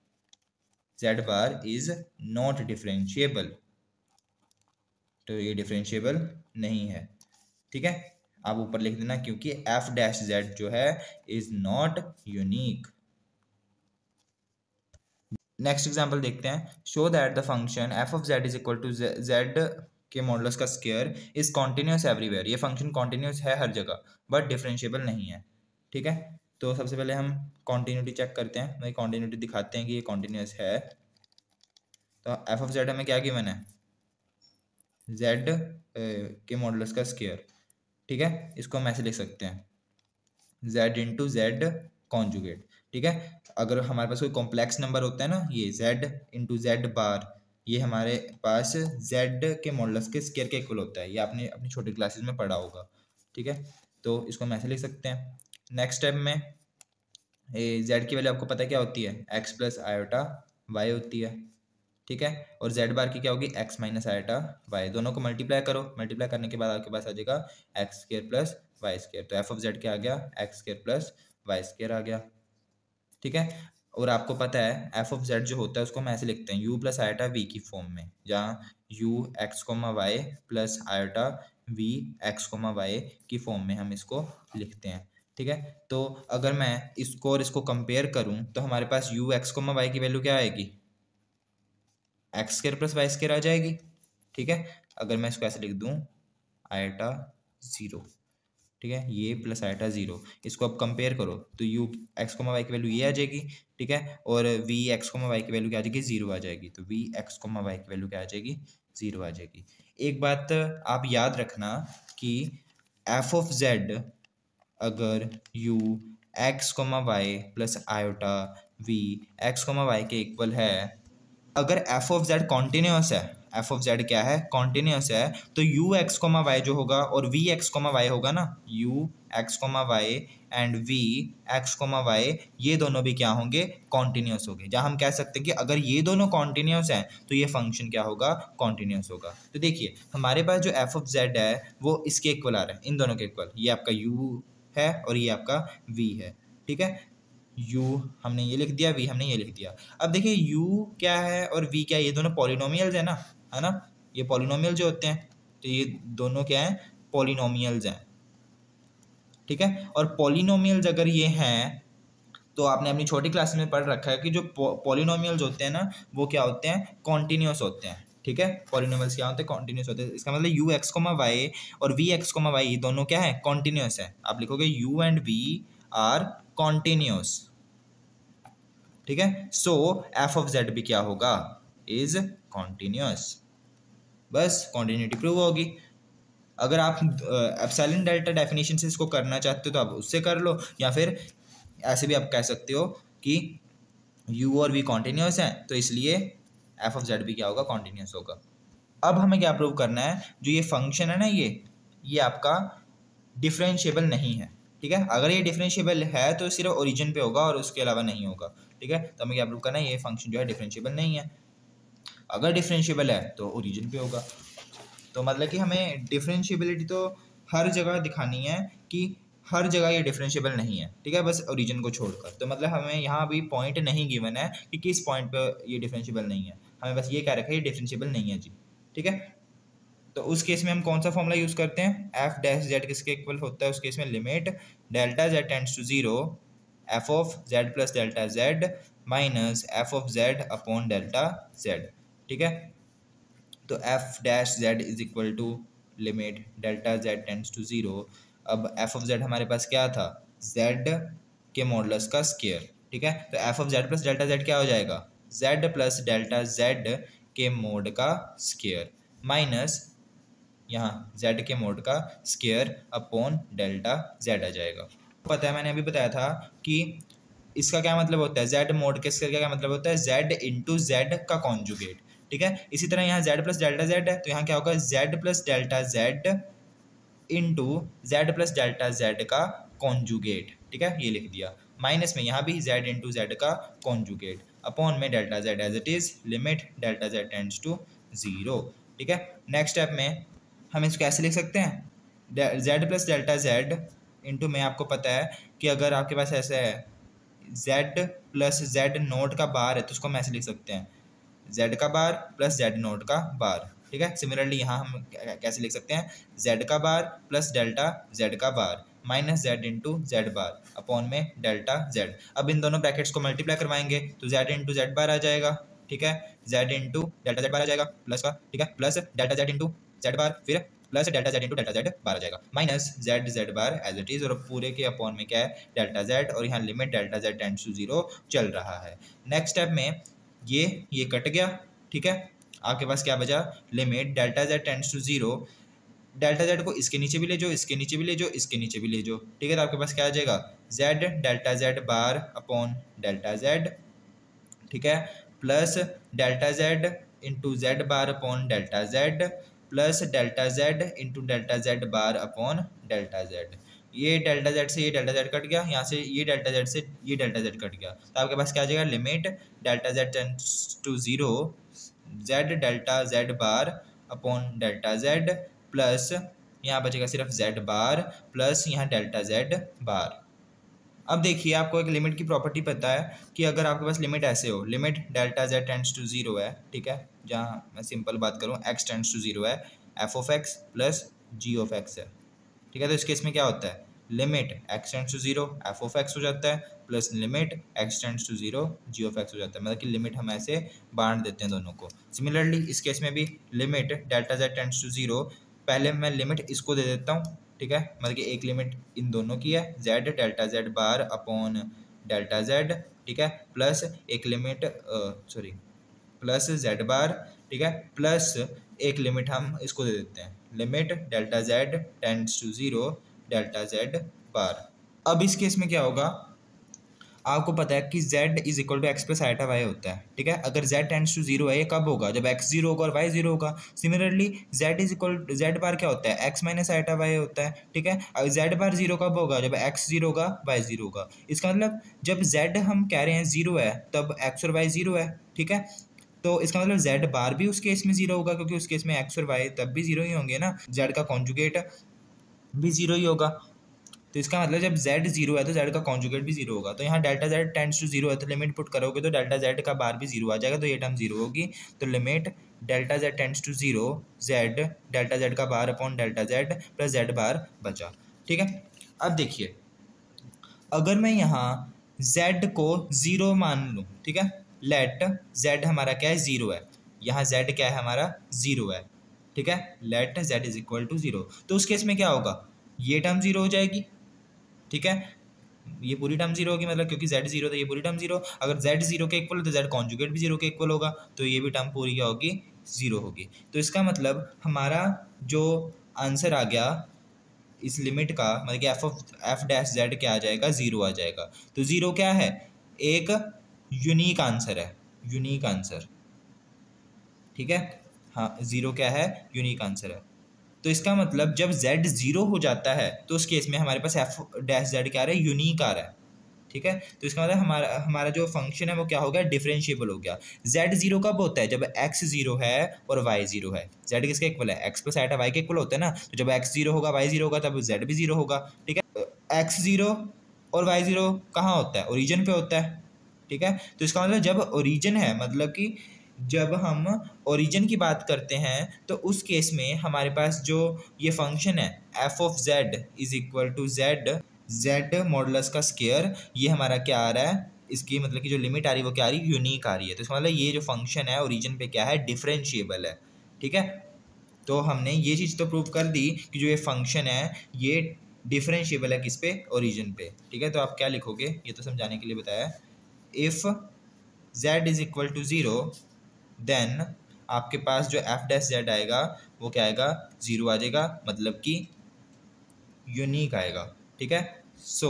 S1: z bar is not differentiable, तो ये डिफरेंशिएबल नहीं है, ठीक है। आप ऊपर लिख देना क्योंकि एफ डैश जेड जो है is not unique. Next example देखते हैं, show that the function f of z is equal to z के मॉडुलस का स्क्वायर इज कॉन्टिन्यूस एवरीवेयर। ये फंक्शन कॉन्टिन्यूस है हर जगह बट डिफरेंशिएबल नहीं है, ठीक है। तो सबसे पहले हम कॉन्टिन्यूटी चेक करते हैं, भाई कॉन्टिन्यूटी दिखाते हैं कि ये कॉन्टिन्यूस है। तो एफ ऑफ जेड हमें क्या गिवन है, जेड के मॉडुलस का स्क्वायर, ठीक है। इसको हम ऐसे लिख सकते हैं z इंटू जेड कॉन्जुगेट, ठीक है। अगर हमारे पास कोई कॉम्प्लेक्स नंबर होता है ना, ये z इंटू जेड बार, ये हमारे पास z के मॉडुलस के स्क्वायर के इक्वल होता है, ये आपने अपनी छोटी क्लासेस में पढ़ा होगा, ठीक है। तो इसको हम ऐसे लिख सकते हैं। नेक्स्ट स्टेप में ए, z की वैल्यू आपको पता है क्या होती है, x प्लस आयोटा y होती है, ठीक है। और जेड बार की क्या होगी, एक्स माइनस आयोटा वाई, दोनों को मल्टीप्लाई करो, मल्टीप्लाई करने के बाद आपके पास आ जाएगा x square plus y square, तो एफ ऑफ जेड क्या आ गया, x square plus y square आ गया, ठीक है। और आपको पता है एफ ऑफ जेड जो होता है उसको हम ऐसे लिखते हैं यू प्लस आयोटा वी की फॉर्म में, जहाँ u x comma y plus iota v x comma y की फॉर्म में हम इसको लिखते हैं, ठीक है। तो अगर मैं इसको और इसको कंपेयर करूँ तो हमारे पास यू एक्स कोमा वाई की वैल्यू क्या आएगी, x square plus y square आ जाएगी, ठीक है। अगर मैं इसको ऐसे लिख दूं आयोटा जीरो, ठीक है, ये प्लस आया था जीरो, इसको अब कंपेयर करो तो यू एक्स कोमा वाई की वैल्यू ये आ जाएगी, ठीक है, और वी एक्स कोमा वाई की वैल्यू क्या आ जाएगी, जीरो आ जाएगी, तो वी एक्स कोमा वाई की वैल्यू क्या आ जाएगी, जीरो आ जाएगी। एक बात आप याद रखना कि एफ ऑफ जेड अगर u x comma y plus iota v x comma y के इक्वल है, अगर एफ ऑफ जेड कॉन्टिन्यूस है, एफ ऑफ जेड क्या है, कॉन्टिन्यूस है, तो यू एक्स कोमा वाई जो होगा और वी एक्स कोमा वाई होगा ना, u x comma y and v x comma y, ये दोनों भी क्या होंगे, कॉन्टिन्यूस होंगे। जहाँ हम कह सकते हैं कि अगर ये दोनों कॉन्टिन्यूस हैं तो ये फंक्शन क्या होगा, कॉन्टिन्यूस होगा। तो देखिए हमारे पास जो एफ ऑफ जेड है वो इसके इक्वल आ रहा है, इन दोनों के इक्वल, ये आपका यू है और ये आपका वी है, ठीक है, u हमने ये लिख दिया, v हमने ये लिख दिया। अब देखिए u क्या है और v क्या है, ये दोनों पॉलिनोमियल्स है ना, है ना, ये पॉलिनोमियल जो होते हैं, तो ये दोनों क्या है, पॉलिनोमियल्स हैं, ठीक है। और पॉलिनोमियल्स अगर ये हैं तो आपने अपनी छोटी क्लास में पढ़ रखा है कि जो पॉलिनोमियल्स होते हैं ना वो क्या होते हैं, कॉन्टिन्यूस होते हैं, ठीक है। पॉलिनोमियल्स क्या होते हैं, कॉन्टिन्यूस होते हैं। इसका मतलब यू एक्स कोमा वाई और वी एक्स कोमा वाई दोनों क्या है, कॉन्टिन्यूस है। आप लिखोगे u and v are continuous, ठीक है। सो एफ ऑफ जेड भी क्या होगा, इज कॉन्टिन्यूस, बस कॉन्टिन्यूटी प्रूव होगी। अगर आप एप्सिलॉन डेल्टा डेफिनेशन से इसको करना चाहते हो तो आप उससे कर लो, या फिर ऐसे भी आप कह सकते हो कि u और v कॉन्टिन्यूस हैं तो इसलिए एफ ऑफ जेड भी क्या होगा, कॉन्टिन्यूस होगा। अब हमें क्या प्रूव करना है, जो ये फंक्शन है ना, ये ये आपका डिफरेंशिएबल नहीं है, ठीक है। अगर ये डिफरेंशिएबल है तो सिर्फ ओरिजिन पे होगा और उसके अलावा नहीं होगा, ठीक है। तो हमें क्या प्रूव करना है, ये फंक्शन जो है डिफरेंशिएबल नहीं है। अगर डिफरेंशिएबल है तो ओरिजिन पे होगा। तो मतलब कि हमें डिफरेंशिएबिलिटी तो हर जगह दिखानी है कि हर जगह ये डिफरेंशिएबल नहीं है, ठीक है, बस ओरिजिन को छोड़कर। तो मतलब हमें यहाँ अभी पॉइंट नहीं गिवन है कि किस पॉइंट पे ये डिफरेंशिएबल नहीं है, हमें बस ये कह रखा है ये डिफरेंशिएबल नहीं है जी, ठीक है। तो उस केस में हम कौन सा फॉर्मूला यूज़ करते हैं, एफ डैश जेड किसके इक्वल होता है उस केस में, limit delta z tends to zero f of z plus delta z minus f of z upon delta z, ठीक है। तो f dash z is equal to limit delta z tends to zero. अब f of z हमारे पास क्या था, Z के modulus का स्क्वायर, ठीक है। तो f of z plus delta z क्या हो जाएगा, जेड प्लस डेल्टा जेड के मोड का स्क्वायर माइनस यहाँ z के मोड का स्क्वायर अपॉन डेल्टा z आ जाएगा। पता है मैंने अभी बताया था कि इसका क्या मतलब होता है, z मोड के स्क्वायर का क्या मतलब होता है, z इंटू जेड का कॉन्जुगेट, ठीक है। इसी तरह यहाँ z प्लस डेल्टा जेड है तो यहाँ क्या होगा, z plus delta z into z plus delta z का कॉन्जुगेट, ठीक है, ये लिख दिया। माइनस में यहाँ भी z इंटू जेड का कॉन्जुगेट अपॉन में delta z as it is limit delta z tends to zero, ठीक है। नेक्स्ट स्टेप में हम इसको कैसे लिख सकते हैं, z plus delta z into में आपको पता है कि अगर आपके पास ऐसा है z प्लस जेड नोट का बार है तो उसको हम ऐसे लिख सकते हैं z का बार प्लस जेड नोट का बार, ठीक है। सिमिलरली यहाँ हम कैसे लिख सकते हैं, z का बार प्लस डेल्टा z का bar minus z into z bar upon में डेल्टा जेड। अब इन दोनों ब्रैकेट्स को मल्टीप्लाई करवाएंगे तो z इंटू जेड बार आ जाएगा, ठीक है, z into delta z bar आ जाएगा प्लस का, ठीक है, plus delta z into z bar फिर plus delta z into delta z bar आ जाएगा minus z z bar as it is, और पूरे के अपॉन में क्या है, डेल्टा जेड, और यहाँ limit delta z tends to zero चल रहा है। नेक्स्ट स्टेप में ये ये कट गया, ठीक है, आपके पास क्या बचा, limit delta z tends to zero, delta z को इसके नीचे भी ले जाओ, इसके नीचे भी ले जाओ, इसके नीचे भी ले जाओ, ठीक है। तो आपके पास क्या आ जाएगा, z delta z bar upon delta z, ठीक है, plus delta z into z bar upon delta z plus delta z into delta z bar upon delta z. ये डेल्टा जेड से ये डेल्टा जेड कट गया, यहाँ से ये delta z से ये डेल्टा जेड कट गया, तो आपके पास क्या आ जाएगा, limit delta z tends to zero z delta z bar upon delta z plus यहाँ बचेगा सिर्फ जेड बार प्लस यहाँ डेल्टा जेड बार। अब देखिए आपको एक लिमिट की प्रॉपर्टी पता है कि अगर आपके पास लिमिट ऐसे हो, limit delta z tends to zero है, ठीक है, जहाँ मैं सिंपल बात करूँ एक्स टेंड्स टू जीरो है, f of x plus g of x है, ठीक है। तो इस केस में क्या होता है, limit x tends to zero f of x हो जाता है plus limit x tends to zero g of x हो जाता है, मतलब कि लिमिट हम ऐसे बांट देते हैं दोनों को। सिमिलरली इस केस में भी limit delta z tends to zero, पहले मैं लिमिट इसको दे देता हूँ, ठीक है, मतलब कि एक लिमिट इन दोनों की है, z delta z bar upon delta z, ठीक है, प्लस एक limit sorry plus z bar, ठीक है, प्लस एक लिमिट हम इसको दे देते हैं, limit delta z tends to zero delta z bar. अब इस केस में क्या होगा, आपको पता है कि z is equal to x plus iota y होता है, ठीक है। अगर z टेंड्स टू जीरो है, ये कब होगा, जब x जीरो होगा और y जीरो होगा। Similarly z is equal z bar क्या होता है, x माइनस आइटा वाई होता है, ठीक है। अब z बार जीरो कब होगा, जब x जीरो होगा y जीरो होगा। इसका मतलब जब z हम कह रहे हैं जीरो है तब x और y जीरो है, ठीक है। तो इसका मतलब z बार भी उस केस में जीरो होगा, क्योंकि उस केस में x और y तब भी जीरो ही होंगे ना, z का कॉन्जुगेट भी जीरो ही होगा। तो इसका मतलब जब z जीरो है तो z का कॉन्जुगेट भी जीरो होगा। तो यहाँ delta z tends to zero है, तो लिमिट पुट करोगे तो डेल्टा z का बार भी जीरो आ जाएगा, तो ये टर्म जीरो होगी। तो limit delta z tends to zero z delta z का bar upon delta z plus z bar बचा, ठीक है। अब देखिए, अगर मैं यहाँ z को ज़ीरो मान लूँ, ठीक है, लेट z हमारा क्या है, ज़ीरो है, यहाँ z क्या है हमारा, ज़ीरो है, ठीक है, let z is equal to zero. तो उस केस में क्या होगा, ये टर्म ज़ीरो हो जाएगी, ठीक है, ये पूरी टर्म जीरो होगी, मतलब क्योंकि z जीरो तो ये पूरी टर्म जीरो। अगर z जीरो के इक्वल तो z कॉन्जुगेट भी जीरो के इक्वल होगा, तो ये भी टर्म पूरी क्या होगी, जीरो होगी। तो इसका मतलब हमारा जो आंसर आ गया इस लिमिट का, मतलब कि f of f dash z क्या आ जाएगा, जीरो आ जाएगा। तो जीरो क्या है, एक यूनिक आंसर है, यूनिक आंसर, ठीक है। हाँ, जीरो क्या है, यूनिक आंसर है। तो इसका मतलब जब z जीरो हो जाता है तो उस केस में हमारे पास एफ डैश जेड क्या आ रहा है, यूनिक आ रहा है, ठीक है। तो इसका मतलब हमारा हमारा जो फंक्शन है वो क्या हो गया, डिफरेंशिएबल हो गया। z जीरो कब होता है, जब x जीरो है और y जीरो है। z किसके इक्वल है, x प्लस आइटा y के इक्वल होता है ना। तो जब x जीरो होगा y जीरो होगा तब z भी जीरो होगा, ठीक है। x जीरो और y जीरो कहाँ होता है, ओरिजिन पे होता है, ठीक है। तो इसका मतलब जब ओरिजिन है, मतलब कि जब हम ओरिजिन की बात करते हैं तो उस केस में हमारे पास जो ये फंक्शन है f of z is equal to z z modulus का स्क्वायर, ये हमारा क्या आ रहा है, इसकी मतलब कि जो लिमिट आ रही है वो क्या आ रही है, यूनिक आ रही है। तो इसका मतलब ये जो फंक्शन है ओरिजिन पे क्या है, डिफरेंशिएबल है, ठीक है। तो हमने ये चीज़ तो प्रूव कर दी कि जो ये फंक्शन है ये डिफरेंशिएबल है किस पे, ओरिजिन पे, ठीक है। तो आप क्या लिखोगे, ये तो समझाने के लिए बताया, if z is equal to zero then आपके पास जो एफ डैश जेड आएगा वो क्या आएगा, ज़ीरो आ जाएगा, मतलब कि यूनिक आएगा, ठीक है। सो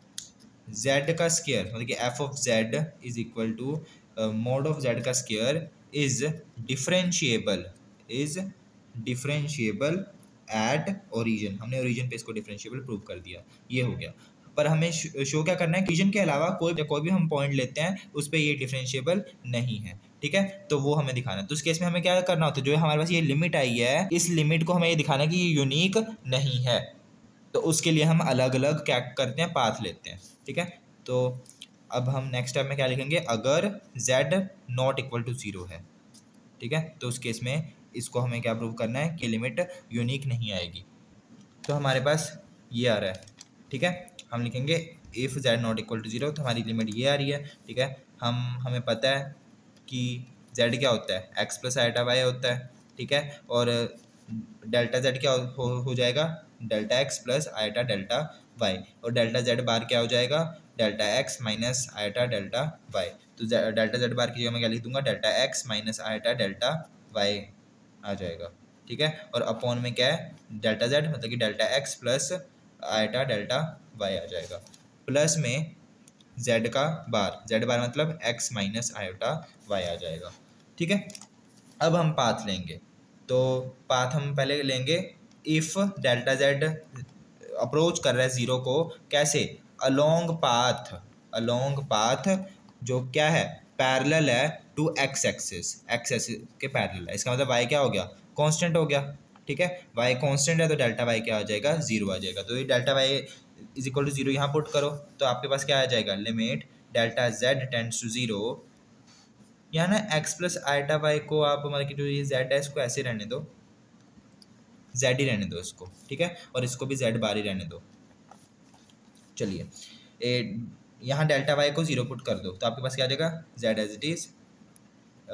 S1: z का स्क्वायर, मतलब कि f of z is equal to mod of z का square is differentiable, is differentiable at origin. हमने ओरिजिन पे इसको डिफरेंशिएबल प्रूव कर दिया, ये हो गया। पर हमें शो क्या करना है, ओरिजिन के अलावा कोई कोई भी हम पॉइंट लेते हैं उस पर ये डिफरेंशिएबल नहीं है, ठीक है। तो वो हमें दिखाना है। तो उस केस में हमें क्या करना होता है, जो हमारे पास ये लिमिट आई है इस लिमिट को हमें ये दिखाना है कि ये यूनिक नहीं है। तो उसके लिए हम अलग अलग क्या करते हैं, पाथ लेते हैं, ठीक है। तो अब हम नेक्स्ट स्टेप में क्या लिखेंगे, अगर z not equal to zero है, ठीक है, तो उस केस में इसको हमें क्या प्रूव करना है कि लिमिट यूनिक नहीं आएगी। तो हमारे पास ये आ रहा है, ठीक है। हम लिखेंगे if z not equal to zero, तो हमारी लिमिट ये आ रही है, ठीक है। हम हमें पता है कि z क्या होता है, x प्लस आइटा वाई होता है, ठीक है। और डेल्टा z क्या हो, हो जाएगा, delta x plus iota delta y, और डेल्टा z बार क्या हो जाएगा, delta x minus iota delta y। तो डेल्टा z बार की जगह मैं क्या लिख दूंगा, delta x minus iota delta y आ जाएगा, ठीक है। और अपॉन में क्या है, डेल्टा z मतलब कि delta x plus iota delta y आ जाएगा, प्लस में z का बार, z बार मतलब x माइनस आयोटा y आ जाएगा, ठीक है। अब हम पाथ लेंगे, तो पाथ हम पहले लेंगे इफ़ डेल्टा z अप्रोच कर रहा है ज़ीरो को, कैसे, अलोंग पाथ, अलोंग पाथ जो क्या है, पैरेलल है to x axis, x axis के पैरेलल है। इसका मतलब y क्या हो गया, कांस्टेंट हो गया, ठीक है। y कांस्टेंट है तो डेल्टा y क्या आ जाएगा, ज़ीरो आ जाएगा। तो ये delta y is equal to zero यहाँ पुट करो तो आपके पास क्या आ जाएगा, limit delta z tends to zero, यहाँ ना x प्लस आइटा वाई को आप मतलब कि जो ये z है इसको ऐसे रहने दो, z ही रहने दो इसको, ठीक है। और इसको भी z बार ही रहने दो। चलिए यहाँ डेल्टा y को ज़ीरो पुट कर दो तो आपके पास क्या आ जाएगा, z as it is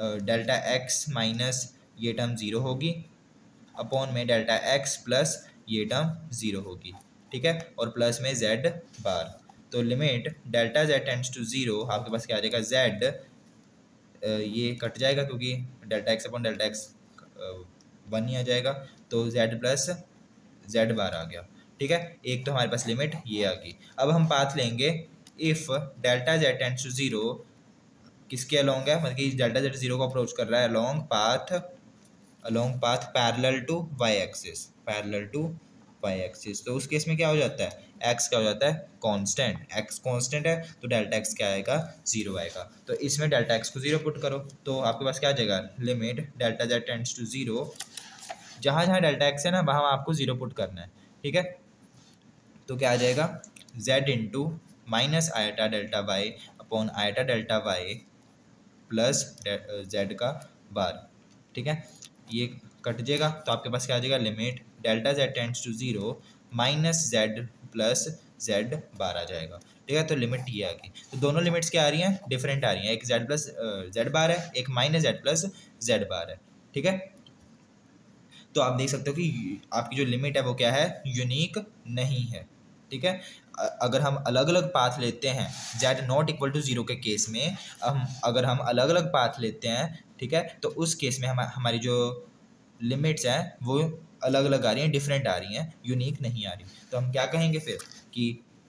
S1: delta x minus ये टर्म ज़ीरो होगी, अपॉन में डेल्टा x प्लस ये टर्म ज़ीरो होगी, ठीक है, और प्लस में जेड बार। तो limit delta z tends to zero, आपके पास क्या आ जाएगा, जेड, ये कट जाएगा क्योंकि delta x upon delta x one ही आ जाएगा, तो जेड प्लस जेड बार आ गया, ठीक है। एक तो हमारे पास लिमिट ये आ गई। अब हम पाथ लेंगे, if delta z tends to zero, किसके अलोंग है, मतलब कि डेल्टा जेड जीरो को अप्रोच कर रहा है along path, along path parallel to y axis, parallel to y axis. तो उस केस में क्या हो जाता है, एक्स क्या हो जाता है, कांस्टेंट, एक्स कांस्टेंट है तो डेल्टा एक्स क्या आएगा, जीरो आएगा। तो इसमें डेल्टा एक्स को जीरो पुट करो तो आपके पास क्या आ जाएगा, limit delta z tends to zero, जहाँ जहाँ डेल्टा एक्स है ना वहाँ आपको जीरो पुट करना है, ठीक है। तो क्या आ जाएगा, z into minus iota delta y upon iota delta y plus z का बार, ठीक है। ये कट जाएगा तो आपके पास क्या आ जाएगा, limit delta z tends to zero minus z plus z bar आ जाएगा, ठीक है। तो लिमिट ये आ गई। तो दोनों लिमिट्स क्या आ रही हैं, डिफरेंट आ रही हैं, एक जेड प्लस जेड बार है, एक minus z plus z bar है, ठीक है। तो आप देख सकते हो कि आपकी जो लिमिट है वो क्या है, यूनिक नहीं है, ठीक है। अगर हम अलग अलग पाथ लेते हैं z not equal to zero के केस में, हम अगर हम अलग अलग पाथ लेते हैं, ठीक है, तो उस केस में हम हमारी जो लिमिट्स हैं वो अलग अलग आ रही हैं, डिफरेंट आ रही हैं, यूनिक नहीं आ रही। तो हम क्या कहेंगे फिर कि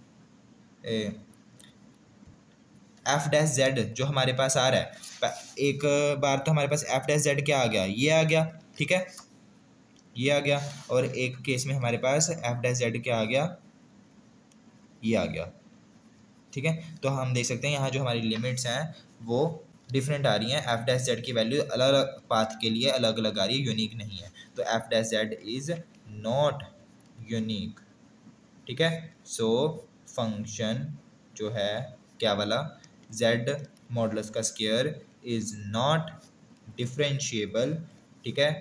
S1: एफ डैश जेड जो हमारे पास आ रहा है, एक बार तो हमारे पास एफ डैश जेड क्या आ गया, ये आ गया, ठीक है, ये आ गया, और एक केस में हमारे पास एफ डैश जेड क्या आ गया, ये आ गया, ठीक है। तो हम देख सकते हैं यहाँ जो हमारी लिमिट्स हैं वो डिफरेंट आ रही हैं, एफ डैश जेड की वैल्यू अलग अलग पाथ के लिए अलग अलग आ रही है, यूनिक नहीं है। तो f dash z is not unique, ठीक है। सो फंक्शन जो है क्या वाला, जेड मॉडुलस का स्क्वायर इज़ नॉट डिफरेंशिएबल, ठीक है,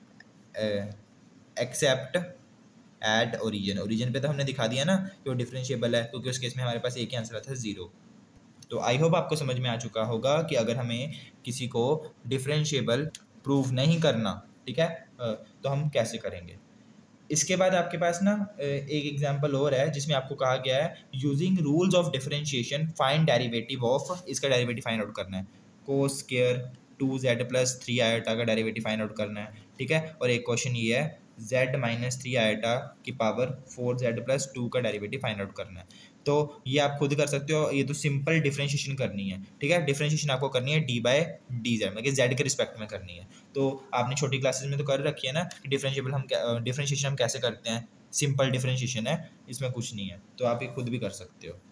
S1: एक्सेप्ट एट ओरिजिन। ओरिजिन पे तो हमने दिखा दिया ना कि वो डिफरेंशिएबल है, क्योंकि उस केस में हमारे पास एक ही आंसर था, ज़ीरो। तो आई होप आपको समझ में आ चुका होगा कि अगर हमें किसी को डिफरेंशिएबल प्रूव नहीं करना, ठीक है, तो हम कैसे करेंगे। इसके बाद आपके पास ना एक एग्जांपल और है जिसमें आपको कहा गया है using rules of differentiation find derivative of, इसका डेरिवेटिव फाइंड आउट करना है, cos square two z plus three iota का डेरिवेटिव फाइंड आउट करना है, ठीक है। और एक क्वेश्चन ये है जेड माइनस थ्री आयोटा की power four z plus two का डेरिवेटिव फाइंड आउट करना है। तो ये आप खुद कर सकते हो, ये तो सिंपल डिफरेंशिएशन करनी है, ठीक है। डिफरेंशिएशन आपको करनी है डी बाय डी जेड, मतलब जेड के रिस्पेक्ट में करनी है। तो आपने छोटी क्लासेस में तो कर रखी है ना कि डिफरेंशिएबल हम डिफरेंशिएशन हम कैसे करते हैं, सिंपल डिफरेंशिएशन है, इसमें कुछ नहीं है, तो आप ये खुद भी कर सकते हो।